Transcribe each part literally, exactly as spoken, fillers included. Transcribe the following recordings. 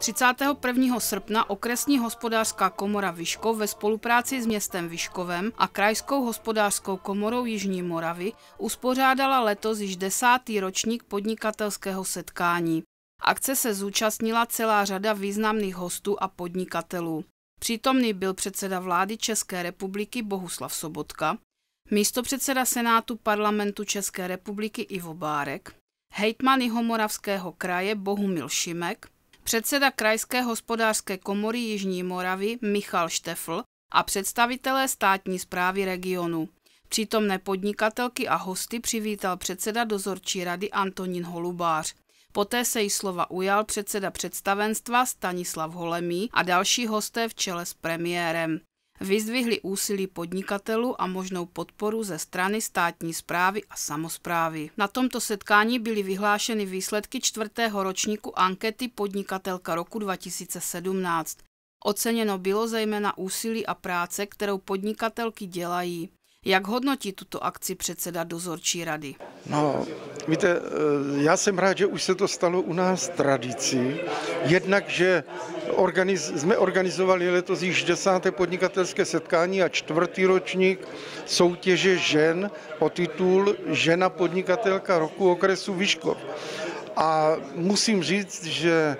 třicátého prvního srpna okresní hospodářská komora Vyškov ve spolupráci s městem Vyškovem a krajskou hospodářskou komorou Jižní Moravy uspořádala letos již desátý ročník podnikatelského setkání. Akce se zúčastnila celá řada významných hostů a podnikatelů. Přítomný byl předseda vlády České republiky Bohuslav Sobotka, místopředseda Senátu Parlamentu České republiky Ivo Bárek, hejtman Jihomoravského kraje Bohumil Šimek, předseda Krajské hospodářské komory Jižní Moravy Michal Štefl a představitelé státní správy regionu. Přítomné podnikatelky a hosty přivítal předseda dozorčí rady Antonín Holubář. Poté se jí slova ujal předseda představenstva Stanislav Holemý a další hosté v čele s premiérem. Vyzdvihli úsilí podnikatelů a možnou podporu ze strany státní správy a samosprávy. Na tomto setkání byly vyhlášeny výsledky čtvrtého ročníku ankety Podnikatelka roku dva tisíce sedmnáct. Oceněno bylo zejména úsilí a práce, kterou podnikatelky dělají. Jak hodnotí tuto akci předseda dozorčí rady? No, víte, já jsem rád, že už se to stalo u nás tradicí. Jednak, že organiz, jsme organizovali letos již desáté podnikatelské setkání a čtvrtý ročník soutěže žen o titul Žena podnikatelka roku okresu Vyškov. A musím říct, že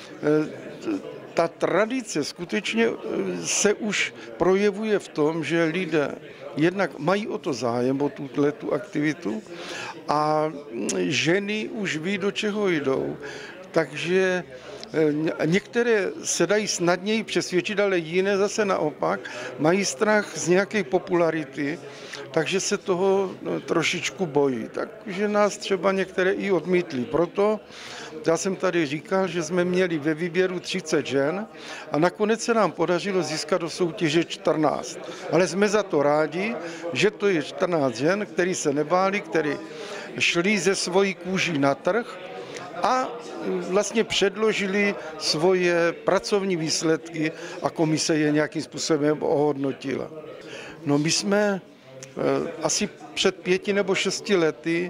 ta tradice skutečně se už projevuje v tom, že lidé jednak mají o to zájem, o tuto aktivitu a ženy už ví, do čeho jdou. Takže některé se dají snadněji přesvědčit, ale jiné zase naopak mají strach z nějaké popularity, takže se toho trošičku bojí. Takže nás třeba některé i odmítli. Proto já jsem tady říkal, že jsme měli ve výběru třicet žen a nakonec se nám podařilo získat do soutěže čtrnáct. Ale jsme za to rádi, že to je čtrnáct žen, který se nebáli, který šli ze svojí kůží na trh a vlastně předložili svoje pracovní výsledky a komise je nějakým způsobem ohodnotila. No my jsme asi před pěti nebo šesti lety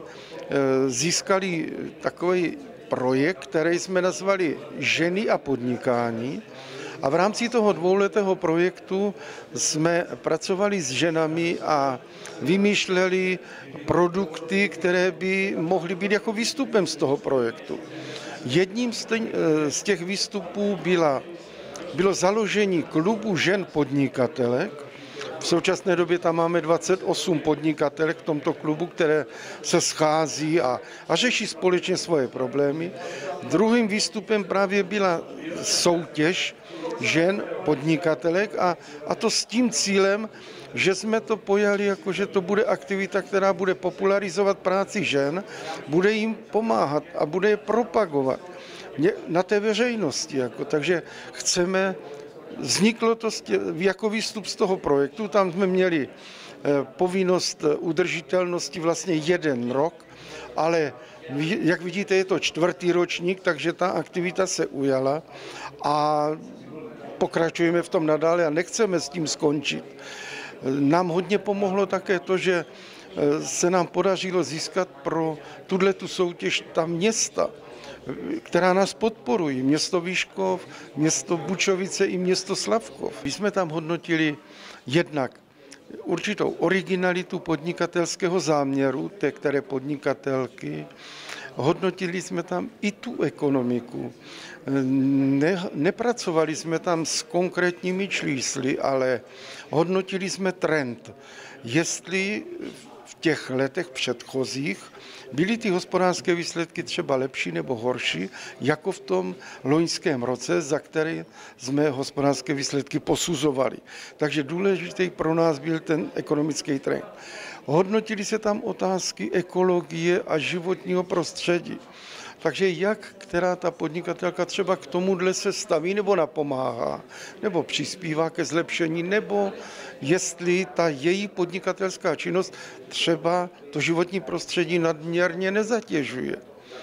získali takový projekt, který jsme nazvali Ženy a podnikání. A v rámci toho dvouletého projektu jsme pracovali s ženami a vymýšleli produkty, které by mohly být jako výstupem z toho projektu. Jedním z těch výstupů byla, bylo založení klubu žen podnikatelek. V současné době tam máme dvacet osm podnikatelek v tomto klubu, které se schází a, a řeší společně svoje problémy. Druhým výstupem právě byla soutěž žen podnikatelek a, a to s tím cílem, že jsme to pojali jako, že to bude aktivita, která bude popularizovat práci žen, bude jim pomáhat a bude je propagovat na té veřejnosti. Jako, takže chceme, vzniklo to jako výstup z toho projektu, tam jsme měli povinnost udržitelnosti vlastně jeden rok, ale jak vidíte, je to čtvrtý ročník, takže ta aktivita se ujala a pokračujeme v tom nadále a nechceme s tím skončit. Nám hodně pomohlo také to, že se nám podařilo získat pro tuto soutěž ta města, která nás podporují. Město Vyškov, město Bučovice i město Slavkov. My jsme tam hodnotili jednak určitou originalitu podnikatelského záměru, té které podnikatelky. Hodnotili jsme tam i tu ekonomiku. Ne, nepracovali jsme tam s konkrétními čísly, ale hodnotili jsme trend. Jestli v těch letech předchozích byly ty hospodářské výsledky třeba lepší nebo horší, jako v tom loňském roce, za který jsme hospodářské výsledky posuzovali. Takže důležitý pro nás byl ten ekonomický trend. Hodnotili se tam otázky ekologie a životního prostředí. Takže jak která ta podnikatelka třeba k tomuhle se staví nebo napomáhá, nebo přispívá ke zlepšení, nebo jestli ta její podnikatelská činnost třeba to životní prostředí nadměrně nezatěžuje.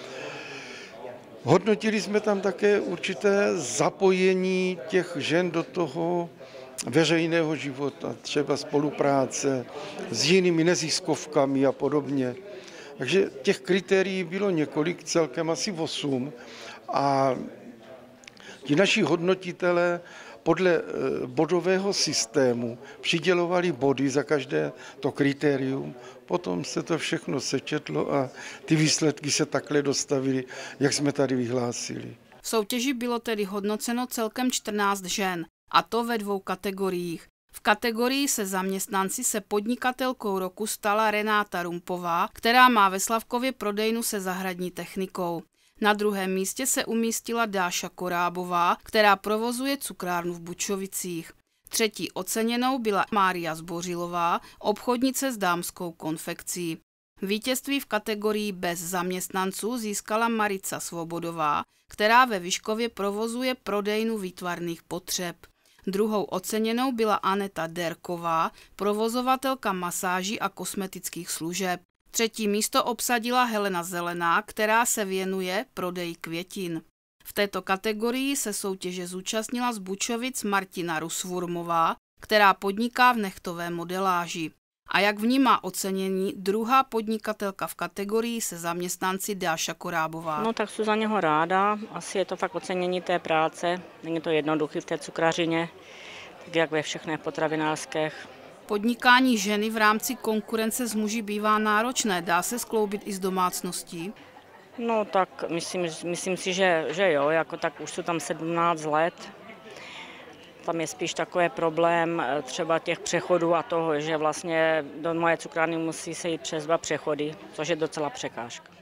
Hodnotili jsme tam také určité zapojení těch žen do toho veřejného života, třeba spolupráce s jinými neziskovkami a podobně. Takže těch kritérií bylo několik, celkem asi osm a Ti naši hodnotitelé podle bodového systému přidělovali body za každé to kritérium, potom se to všechno sečetlo a ty výsledky se takhle dostavily, jak jsme tady vyhlásili. V soutěži bylo tedy hodnoceno celkem čtrnáct žen, a to ve dvou kategoriích. V kategorii se zaměstnanci se podnikatelkou roku stala Renáta Rumpová, která má ve Slavkově prodejnu se zahradní technikou. Na druhém místě se umístila Dáša Korábová, která provozuje cukrárnu v Bučovicích. Třetí oceněnou byla Mária Zbořilová, obchodnice s dámskou konfekcí. Vítězství v kategorii bez zaměstnanců získala Marica Svobodová, která ve Vyškově provozuje prodejnu výtvarných potřeb. Druhou oceněnou byla Aneta Derková, provozovatelka masáží a kosmetických služeb. Třetí místo obsadila Helena Zelená, která se věnuje prodeji květin. V této kategorii se soutěže zúčastnila z Bučovic Martina Rusvurmová, která podniká v nechtové modeláži. A jak vnímá ocenění druhá podnikatelka v kategorii se zaměstnanci Dáša Korábová? No tak jsem za něho ráda, asi je to fakt ocenění té práce, není to jednoduché v té cukrařině, tak jak ve všechny potravinářských. Podnikání ženy v rámci konkurence s muži bývá náročné, dá se skloubit i s domácností? No tak myslím, myslím si, že, že jo, jako tak už jsou tam sedmnáct let. Tam je spíš takový problém třeba těch přechodů a toho, že vlastně do moje cukrárny musí se jít přes dva přechody, což je docela překážka.